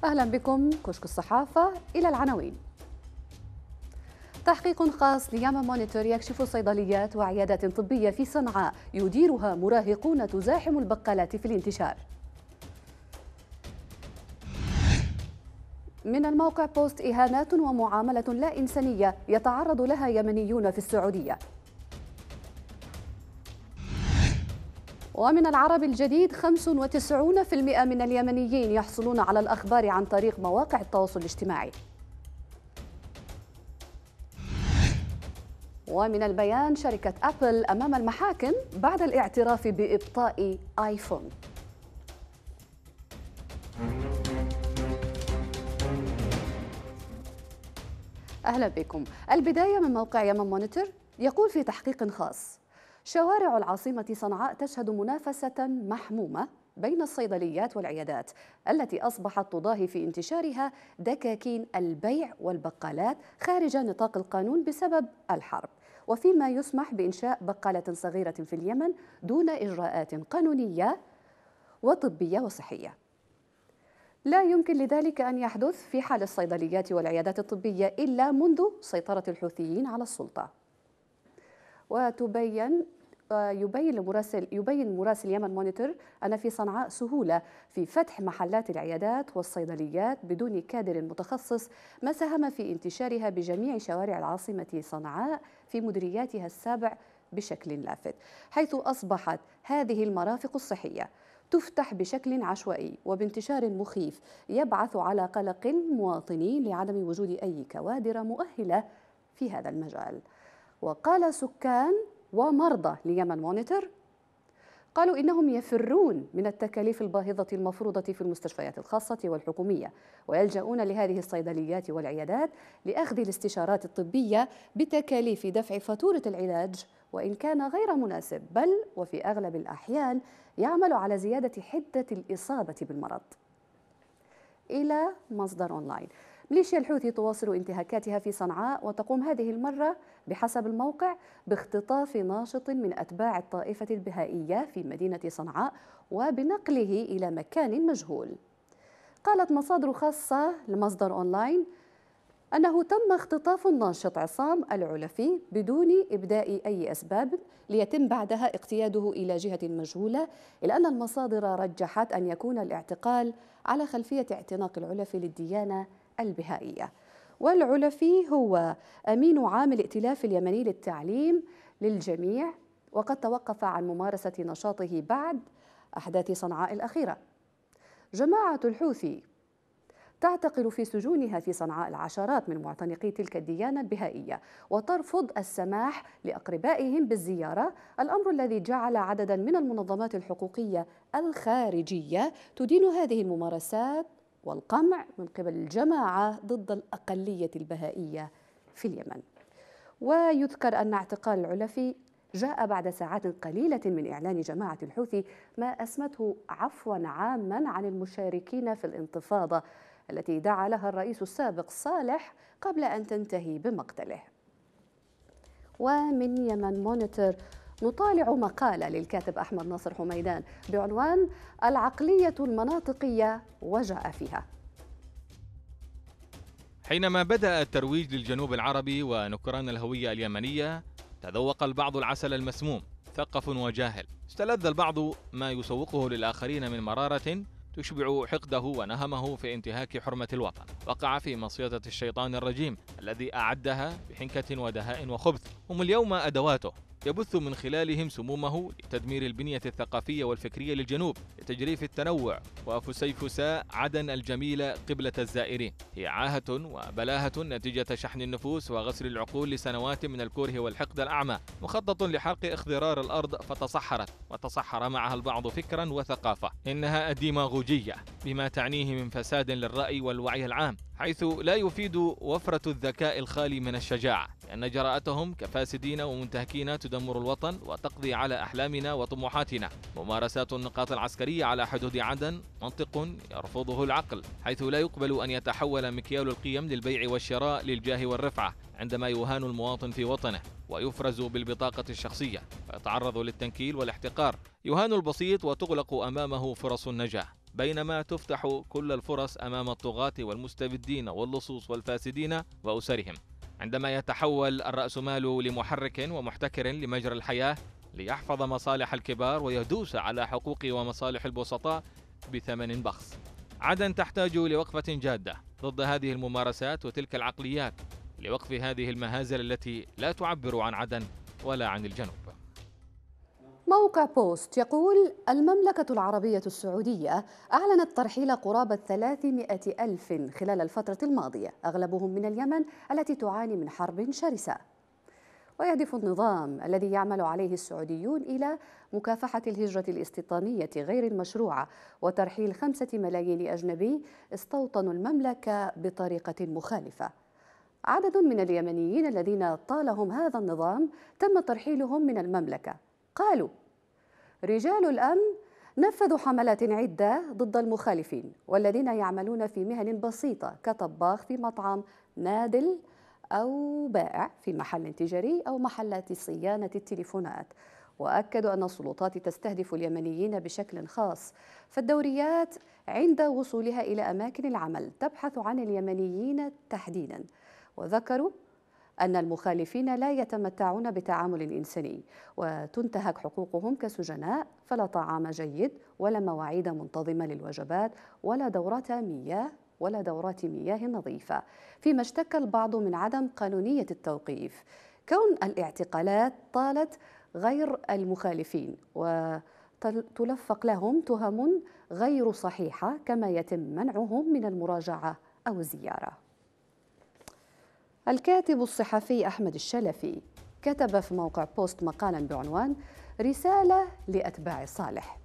أهلا بكم كشك الصحافة. إلى العناوين. تحقيق خاص لياما مونيتور يكشف صيدليات وعيادات طبية في صنعاء يديرها مراهقون تزاحم البقالات في الانتشار. من الموقع بوست: إهانات ومعاملة لا إنسانية يتعرض لها يمنيون في السعودية. ومن العرب الجديد: 95% من اليمنيين يحصلون على الأخبار عن طريق مواقع التواصل الاجتماعي. ومن البيان: شركة أبل أمام المحاكم بعد الاعتراف بإبطاء آيفون. أهلا بكم. البداية من موقع يمن مونيتور، يقول في تحقيق خاص: شوارع العاصمة صنعاء تشهد منافسة محمومة بين الصيدليات والعيادات التي أصبحت تضاهي في انتشارها دكاكين البيع والبقالات خارج نطاق القانون بسبب الحرب، وفيما يسمح بإنشاء بقالة صغيرة في اليمن دون إجراءات قانونية وطبية وصحية. لا يمكن لذلك أن يحدث في حال الصيدليات والعيادات الطبية إلا منذ سيطرة الحوثيين على السلطة. يبين مراسل يمن مونيتور أن في صنعاء سهولة في فتح محلات العيادات والصيدليات بدون كادر متخصص، ما ساهم في انتشارها بجميع شوارع العاصمة صنعاء في مديرياتها السابع بشكل لافت، حيث أصبحت هذه المرافق الصحية تفتح بشكل عشوائي وبانتشار مخيف يبعث على قلق المواطنين لعدم وجود أي كوادر مؤهلة في هذا المجال. وقال سكان ومرضى ليمن مونيتور، قالوا إنهم يفرون من التكاليف الباهظة المفروضة في المستشفيات الخاصة والحكومية، ويلجؤون لهذه الصيدليات والعيادات لأخذ الاستشارات الطبية بتكاليف دفع فاتورة العلاج، وإن كان غير مناسب، بل وفي أغلب الأحيان يعمل على زيادة حدة الإصابة بالمرض. إلى مصدر أونلاين: ميليشيا الحوثي تواصل انتهاكاتها في صنعاء، وتقوم هذه المرة بحسب الموقع باختطاف ناشط من أتباع الطائفة البهائية في مدينة صنعاء وبنقله إلى مكان مجهول. قالت مصادر خاصة لمصدر أونلاين أنه تم اختطاف الناشط عصام العلفي بدون إبداء أي أسباب، ليتم بعدها اقتياده إلى جهة مجهولة، إلا أن المصادر رجحت أن يكون الاعتقال على خلفية اعتناق العلفي للديانة البهائية. والعلفي هو أمين عام الائتلاف اليمني للتعليم للجميع، وقد توقف عن ممارسة نشاطه بعد أحداث صنعاء الأخيرة. جماعة الحوثي تعتقل في سجونها في صنعاء العشرات من معتنقي تلك الديانة البهائية، وترفض السماح لأقربائهم بالزيارة، الأمر الذي جعل عددا من المنظمات الحقوقية الخارجية تدين هذه الممارسات والقمع من قبل الجماعة ضد الأقلية البهائية في اليمن. ويذكر أن اعتقال العلفي جاء بعد ساعات قليلة من إعلان جماعة الحوثي ما أسمته عفوا عاما عن المشاركين في الانتفاضة التي دعا لها الرئيس السابق صالح قبل أن تنتهي بمقتله. ومن يمن مونيتور نطالع مقالة للكاتب أحمد ناصر حميدان بعنوان: العقلية المناطقية وجاء فيها. حينما بدأ الترويج للجنوب العربي ونكران الهوية اليمنية، تذوق البعض العسل المسموم، ثقف وجاهل. استلذ البعض ما يسوقه للآخرين من مرارة تشبع حقده ونهمه في انتهاك حرمة الوطن. وقع في مصيدة الشيطان الرجيم الذي أعدها بحنكة ودهاء وخبث. هم اليوم أدواته، يبث من خلالهم سمومه لتدمير البنية الثقافية والفكرية للجنوب، لتجريف التنوع وفسيفساء عدن الجميلة قبلة الزائرين. هي عاهة وبلاهة نتيجة شحن النفوس وغسل العقول لسنوات من الكره والحقد الأعمى، مخطط لحرق اخضرار الأرض فتصحرت، وتصحر معها البعض فكرا وثقافة. إنها الديماغوجية بما تعنيه من فساد للرأي والوعي العام، حيث لا يفيد وفرة الذكاء الخالي من الشجاعة، لأن جراءتهم كفاسدين ومنتهكين تدمر الوطن وتقضي على أحلامنا وطموحاتنا. ممارسات النقاط العسكرية على حدود عدن منطق يرفضه العقل، حيث لا يقبل أن يتحول مكيال القيم للبيع والشراء للجاه والرفعة، عندما يهان المواطن في وطنه ويفرز بالبطاقة الشخصية ويتعرض للتنكيل والاحتقار. يهان البسيط وتغلق أمامه فرص النجاح. بينما تفتح كل الفرص أمام الطغاة والمستبدين واللصوص والفاسدين وأسرهم. عندما يتحول الرأسمال لمحرك ومحتكر لمجرى الحياة ليحفظ مصالح الكبار ويدوس على حقوق ومصالح البسطاء بثمن بخس. عدن تحتاج لوقفة جادة ضد هذه الممارسات وتلك العقليات، لوقف هذه المهازل التي لا تعبر عن عدن ولا عن الجنوب. موقع بوست يقول: المملكة العربية السعودية أعلنت ترحيل قرابة 300 ألف خلال الفترة الماضية، أغلبهم من اليمن التي تعاني من حرب شرسة. ويهدف النظام الذي يعمل عليه السعوديون إلى مكافحة الهجرة الاستيطانية غير المشروعة وترحيل 5 ملايين أجنبي استوطنوا المملكة بطريقة مخالفة. عدد من اليمنيين الذين طالهم هذا النظام تم ترحيلهم من المملكة. قالوا: رجال الأمن نفذوا حملات عدة ضد المخالفين والذين يعملون في مهن بسيطة كطباخ في مطعم نادل أو بائع في محل تجاري أو محلات صيانة التليفونات. وأكدوا أن السلطات تستهدف اليمنيين بشكل خاص، فالدوريات عند وصولها إلى أماكن العمل تبحث عن اليمنيين تحديدا. وذكروا أن المخالفين لا يتمتعون بتعامل إنساني وتنتهك حقوقهم كسجناء، فلا طعام جيد ولا مواعيد منتظمة للوجبات ولا دورات مياه نظيفة، فيما اشتكى البعض من عدم قانونية التوقيف، كون الاعتقالات طالت غير المخالفين وتلفق لهم تهم غير صحيحة، كما يتم منعهم من المراجعة أو الزيارة. الكاتب الصحفي أحمد الشلفي كتب في موقع بوست مقالا بعنوان: رسالة لأتباع صالح.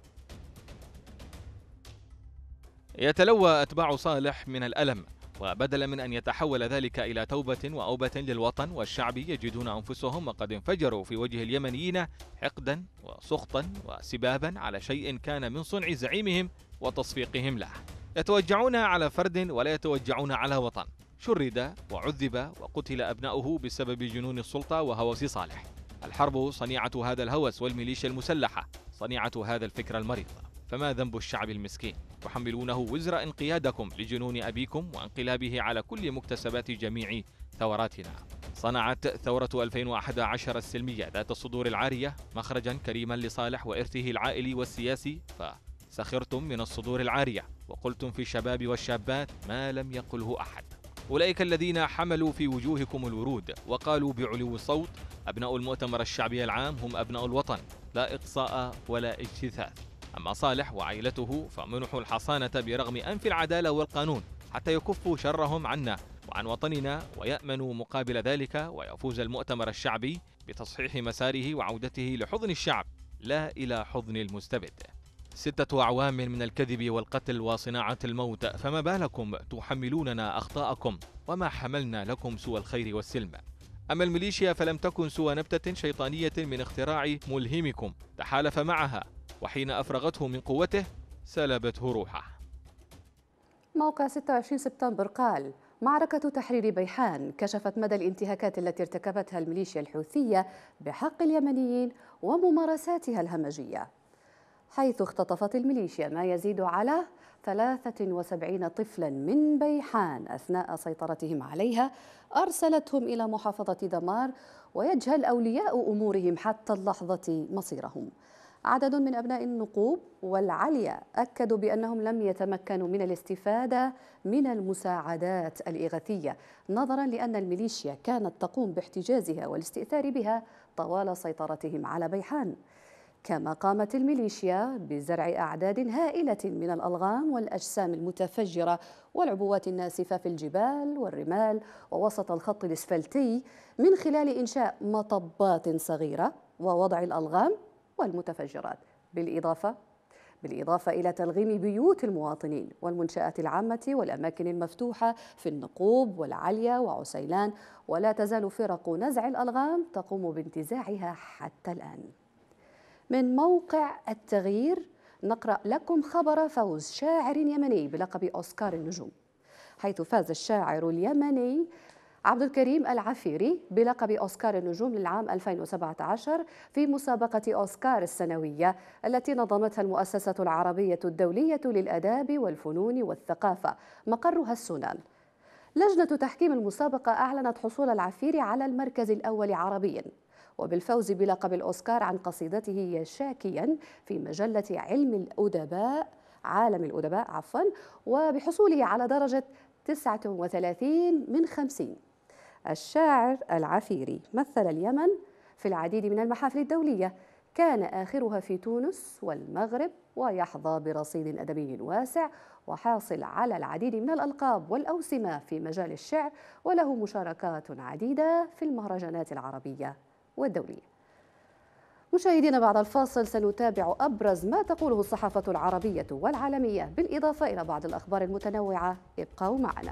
يتلوى أتباع صالح من الألم، وبدلا من أن يتحول ذلك إلى توبة وأوبة للوطن والشعب، يجدون أنفسهم وقد انفجروا في وجه اليمنيين حقدا وسخطا وسبابا على شيء كان من صنع زعيمهم وتصفيقهم له. يتوجعون على فرد ولا يتوجعون على وطن. شرد وعذب وقتل أبناؤه بسبب جنون السلطة وهوس صالح. الحرب صنيعة هذا الهوس، والميليشيا المسلحة صنيعة هذا الفكر المريض. فما ذنب الشعب المسكين؟ تحملونه وزر انقيادكم لجنون أبيكم وانقلابه على كل مكتسبات جميع ثوراتنا. صنعت ثورة 2011 السلمية ذات الصدور العارية مخرجا كريما لصالح وإرثه العائلي والسياسي، فسخرتم من الصدور العارية وقلتم في الشباب والشابات ما لم يقله أحد. أولئك الذين حملوا في وجوهكم الورود وقالوا بعلو الصوت: أبناء المؤتمر الشعبي العام هم أبناء الوطن، لا إقصاء ولا اجتثاث. أما صالح وعائلته فمنحوا الحصانة برغم أنف العدالة والقانون حتى يكفوا شرهم عنا وعن وطننا، ويأمنوا مقابل ذلك ويفوز المؤتمر الشعبي بتصحيح مساره وعودته لحضن الشعب لا إلى حضن المستبد. 6 أعوام من الكذب والقتل وصناعة الموت، فما بالكم تحملوننا أخطاءكم وما حملنا لكم سوى الخير والسلم. أما الميليشيا فلم تكن سوى نبتة شيطانية من اختراع ملهمكم تحالف معها، وحين أفرغته من قوته سلبته روحه. موقع 26 سبتمبر قال: معركة تحرير بيحان كشفت مدى الانتهاكات التي ارتكبتها الميليشيا الحوثية بحق اليمنيين وممارساتها الهمجية، حيث اختطفت الميليشيا ما يزيد على 73 طفلا من بيحان أثناء سيطرتهم عليها، أرسلتهم إلى محافظة دمار، ويجهل أولياء أمورهم حتى اللحظة مصيرهم. عدد من أبناء النقوب والعليا أكدوا بأنهم لم يتمكنوا من الاستفادة من المساعدات الإغاثية، نظرا لأن الميليشيا كانت تقوم باحتجازها والاستئثار بها طوال سيطرتهم على بيحان. كما قامت الميليشيا بزرع أعداد هائلة من الألغام والأجسام المتفجرة والعبوات الناسفة في الجبال والرمال ووسط الخط الإسفلتي، من خلال إنشاء مطبات صغيرة ووضع الألغام والمتفجرات، بالإضافة إلى تلغيم بيوت المواطنين والمنشآت العامة والأماكن المفتوحة في النقوب والعليا وعسيلان. ولا تزال فرق نزع الألغام تقوم بانتزاعها حتى الآن. من موقع التغيير نقرأ لكم خبر فوز شاعر يمني بلقب أوسكار النجوم، حيث فاز الشاعر اليمني عبد الكريم العفيري بلقب أوسكار النجوم للعام 2017 في مسابقة أوسكار السنوية التي نظمتها المؤسسة العربية الدولية للآداب والفنون والثقافة مقرها السونان. لجنة تحكيم المسابقة أعلنت حصول العفيري على المركز الأول عربياً، وبالفوز بلقب الأوسكار عن قصيدته يا شاكياً في مجلة عالم الأدباء وبحصوله على درجة 39 من 50. الشاعر العفيري مثل اليمن في العديد من المحافل الدولية، كان آخرها في تونس والمغرب، ويحظى برصيد أدبي واسع وحاصل على العديد من الألقاب والأوسمة في مجال الشعر، وله مشاركات عديدة في المهرجانات العربية والدولية. مشاهدينا، بعد الفاصل سنتابع أبرز ما تقوله الصحافة العربية والعالمية بالإضافة إلى بعض الأخبار المتنوعة. ابقوا معنا.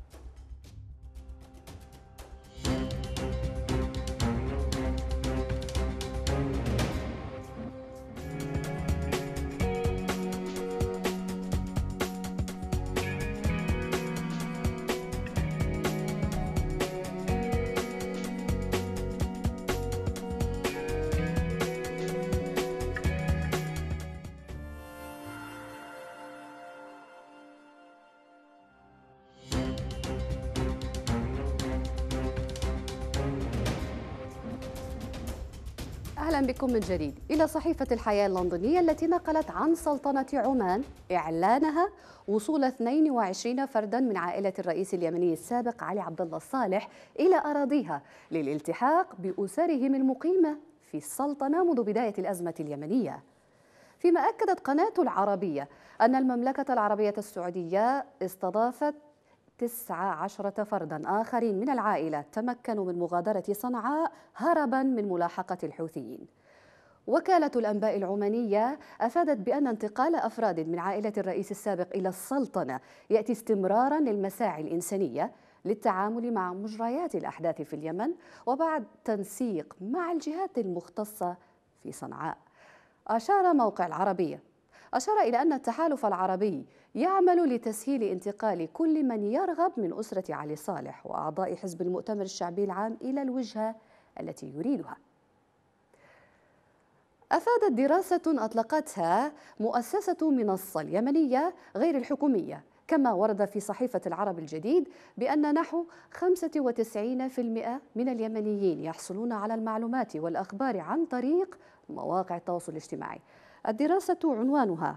أهلا بكم من جديد إلى صحيفة الحياة اللندنية التي نقلت عن سلطنة عمان إعلانها وصول 22 فردا من عائلة الرئيس اليمني السابق علي عبد الله الصالح إلى أراضيها للالتحاق بأسرهم المقيمة في السلطنة منذ بداية الأزمة اليمنية. فيما أكدت قناة العربية أن المملكة العربية السعودية استضافت 19 فردا آخرين من العائلة تمكنوا من مغادرة صنعاء هربا من ملاحقة الحوثيين. وكالة الأنباء العمانية أفادت بأن انتقال أفراد من عائلة الرئيس السابق إلى السلطنة يأتي استمرارا للمساعي الإنسانية للتعامل مع مجريات الأحداث في اليمن، وبعد تنسيق مع الجهات المختصة في صنعاء. أشار موقع العربية إلى أن التحالف العربي يعمل لتسهيل انتقال كل من يرغب من أسرة علي صالح وأعضاء حزب المؤتمر الشعبي العام إلى الوجهة التي يريدها. أفادت دراسة أطلقتها مؤسسة منصة اليمنية غير الحكومية، كما ورد في صحيفة العرب الجديد، بأن نحو 95% من اليمنيين يحصلون على المعلومات والأخبار عن طريق مواقع التواصل الاجتماعي. الدراسة عنوانها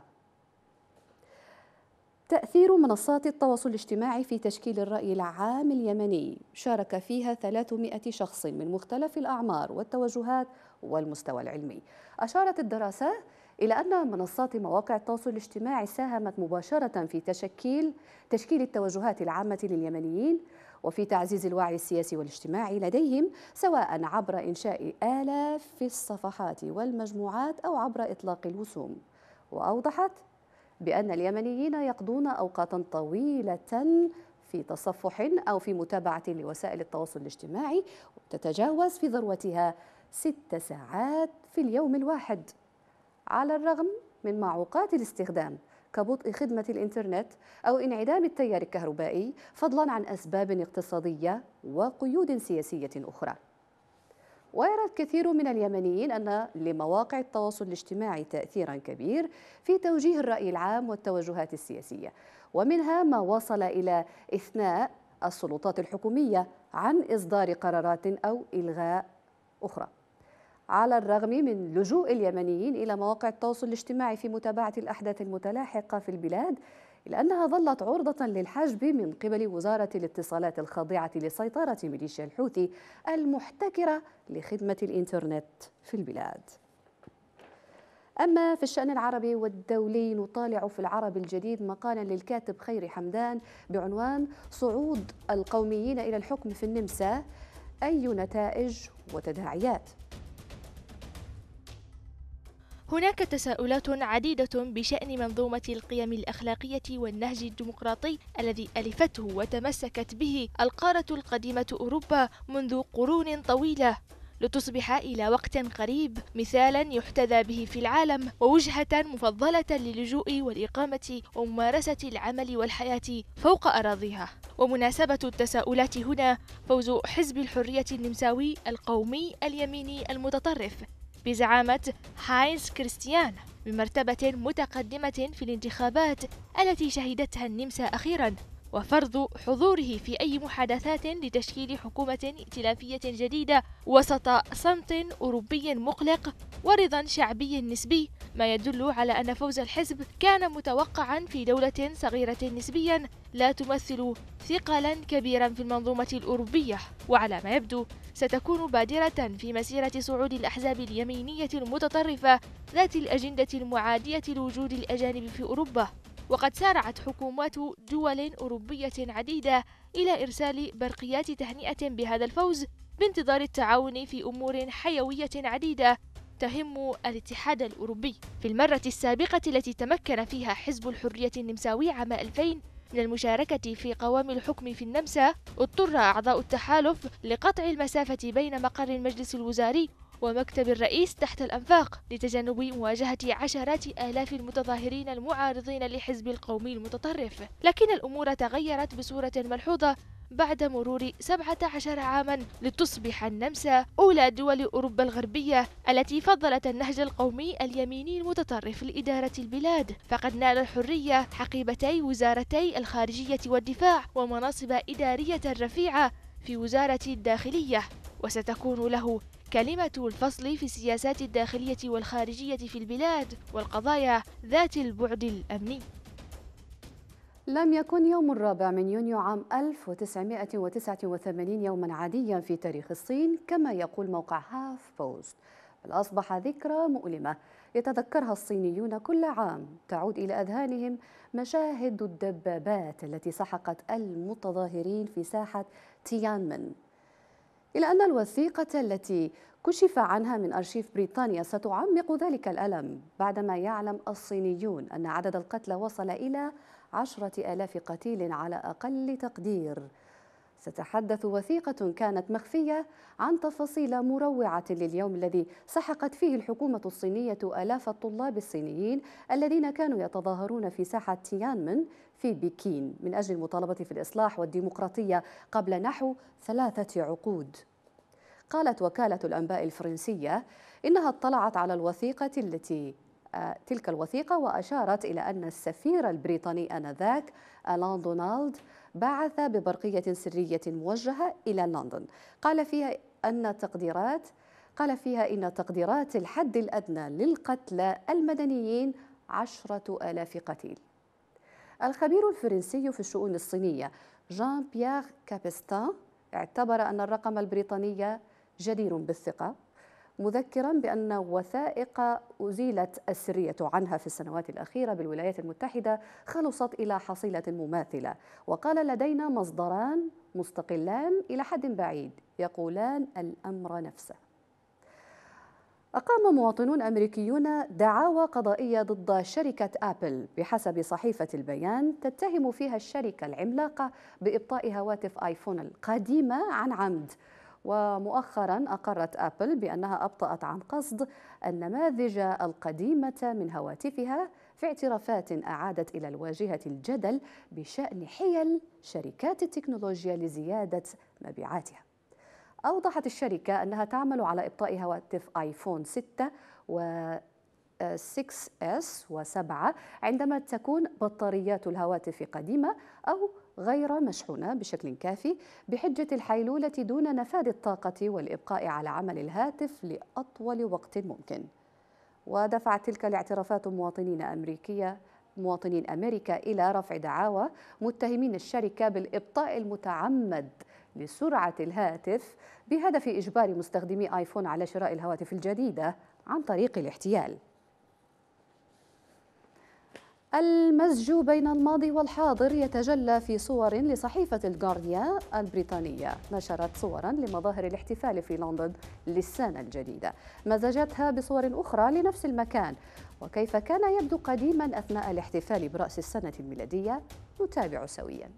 تأثير منصات التواصل الاجتماعي في تشكيل الرأي العام اليمني. شارك فيها 300 شخص من مختلف الأعمار والتوجهات والمستوى العلمي. أشارت الدراسة إلى أن منصات مواقع التواصل الاجتماعي ساهمت مباشرة في تشكيل التوجهات العامة لليمنيين وفي تعزيز الوعي السياسي والاجتماعي لديهم، سواء عبر إنشاء آلاف الصفحات والمجموعات أو عبر إطلاق الوسوم. وأوضحت بأن اليمنيين يقضون أوقاتا طويلة في تصفح أو في متابعة لوسائل التواصل الاجتماعي، وتتجاوز في ذروتها 6 ساعات في اليوم الواحد، على الرغم من معوقات الاستخدام كبطء خدمة الإنترنت أو انعدام التيار الكهربائي، فضلا عن أسباب اقتصادية وقيود سياسية أخرى. ويرى الكثير من اليمنيين أن لمواقع التواصل الاجتماعي تأثيرا كبير في توجيه الرأي العام والتوجهات السياسية، ومنها ما وصل إلى إثناء السلطات الحكومية عن إصدار قرارات أو إلغاء أخرى. على الرغم من لجوء اليمنيين إلى مواقع التواصل الاجتماعي في متابعة الأحداث المتلاحقة في البلاد، إلا أنها ظلت عرضة للحجب من قبل وزارة الاتصالات الخاضعة لسيطرة ميليشيا الحوثي المحتكرة لخدمة الإنترنت في البلاد. أما في الشأن العربي والدولي، نطالع في العرب الجديد مقالا للكاتب خيري حمدان بعنوان صعود القوميين إلى الحكم في النمسا، أي نتائج وتداعيات؟ هناك تساؤلات عديدة بشأن منظومة القيم الأخلاقية والنهج الديمقراطي الذي ألفته وتمسكت به القارة القديمة أوروبا منذ قرون طويلة، لتصبح إلى وقت قريب مثالا يحتذى به في العالم ووجهة مفضلة للجوء والإقامة وممارسة العمل والحياة فوق أراضيها. ومناسبة التساؤلات هنا فوز حزب الحرية النمساوي القومي اليميني المتطرف بزعامة هاينز كريستيان بمرتبة متقدمة في الانتخابات التي شهدتها النمسا أخيراً، وفرض حضوره في أي محادثات لتشكيل حكومة ائتلافية جديدة وسط صمت أوروبي مقلق ورضا شعبي نسبي، ما يدل على أن فوز الحزب كان متوقعا في دولة صغيرة نسبيا لا تمثل ثقلا كبيرا في المنظومة الأوروبية، وعلى ما يبدو ستكون بادرة في مسيرة صعود الأحزاب اليمينية المتطرفة ذات الأجندة المعادية لوجود الأجانب في أوروبا. وقد سارعت حكومات دول أوروبية عديدة إلى إرسال برقيات تهنئة بهذا الفوز بانتظار التعاون في أمور حيوية عديدة تهم الاتحاد الأوروبي. في المرة السابقة التي تمكن فيها حزب الحرية النمساوي عام 2000 من المشاركة في قوام الحكم في النمسا، اضطر أعضاء التحالف لقطع المسافة بين مقر المجلس الوزاري ومكتب الرئيس تحت الأنفاق لتجنب مواجهة عشرات آلاف المتظاهرين المعارضين لحزب القومي المتطرف. لكن الأمور تغيرت بصورة ملحوظة بعد مرور 17 عاما لتصبح النمسا أولى دول أوروبا الغربية التي فضلت النهج القومي اليميني المتطرف لإدارة البلاد، فقد نال الحرية حقيبتي وزارتي الخارجية والدفاع ومناصب إدارية رفيعة في وزارة الداخلية، وستكون له كلمة الفصل في السياسات الداخلية والخارجية في البلاد والقضايا ذات البعد الأمني. لم يكن يوم 4 يونيو عام 1989 يوما عاديا في تاريخ الصين كما يقول موقع هاف بوست، بل أصبح ذكرى مؤلمة يتذكرها الصينيون كل عام، تعود إلى أذهانهم مشاهد الدبابات التي سحقت المتظاهرين في ساحة تيانمن، إلى أن الوثيقة التي كشف عنها من أرشيف بريطانيا ستعمق ذلك الألم بعدما يعلم الصينيون أن عدد القتلى وصل إلى 10,000 قتيل على أقل تقدير. ستتحدث وثيقة كانت مخفية عن تفاصيل مروعة لليوم الذي سحقت فيه الحكومة الصينية آلاف الطلاب الصينيين الذين كانوا يتظاهرون في ساحة تيانمن في بكين من أجل المطالبة في الإصلاح والديمقراطية قبل نحو 3 عقود. قالت وكالة الأنباء الفرنسية إنها اطلعت على تلك الوثيقة وأشارت إلى أن السفير البريطاني آنذاك ألان دونالد بعث ببرقية سرية موجهة إلى لندن قال فيها إن تقديرات الحد الأدنى للقتلى المدنيين 10,000 قتيل. الخبير الفرنسي في الشؤون الصينية جان بيير كابستان اعتبر أن الرقم البريطاني جدير بالثقة، مذكرا بأن وثائق أزيلت السرية عنها في السنوات الأخيرة بالولايات المتحدة خلصت إلى حصيلة مماثلة، وقال لدينا مصدران مستقلان إلى حد بعيد يقولان الأمر نفسه. أقام مواطنون أمريكيون دعاوى قضائية ضد شركة آبل بحسب صحيفة البيان تتهم فيها الشركة العملاقة بإبطاء هواتف آيفون القديمة عن عمد. ومؤخرا أقرت آبل بأنها أبطأت عن قصد النماذج القديمة من هواتفها في اعترافات أعادت إلى الواجهة الجدل بشأن حيل شركات التكنولوجيا لزيادة مبيعاتها. أوضحت الشركة أنها تعمل على إبطاء هواتف آيفون 6 و 6S و7 عندما تكون بطاريات الهواتف قديمة أو غير مشحونة بشكل كافي بحجة الحيلولة دون نفاذ الطاقة والإبقاء على عمل الهاتف لأطول وقت ممكن. ودفعت تلك الاعترافات مواطنين أمريكا إلى رفع دعاوى متهمين الشركة بالإبطاء المتعمد لسرعة الهاتف بهدف إجبار مستخدمي آيفون على شراء الهواتف الجديدة عن طريق الاحتيال. المزج بين الماضي والحاضر يتجلى في صور لصحيفة الجارديان البريطانية، نشرت صورا لمظاهر الاحتفال في لندن للسنة الجديدة مزجتها بصور أخرى لنفس المكان وكيف كان يبدو قديما أثناء الاحتفال برأس السنة الميلادية. نتابع سويا.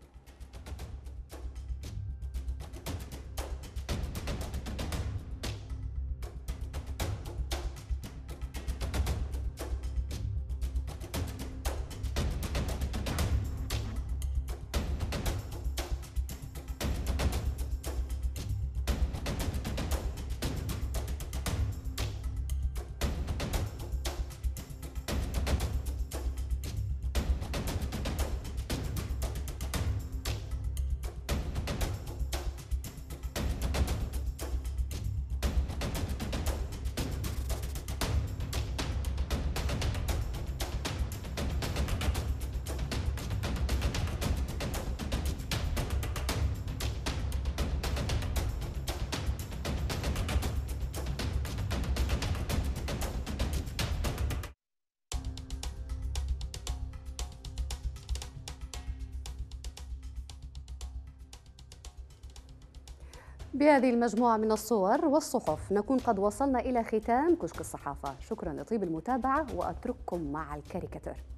بهذه المجموعة من الصور والصحف نكون قد وصلنا إلى ختام كشك الصحافة. شكرا لطيب المتابعة وأترككم مع الكاريكاتير.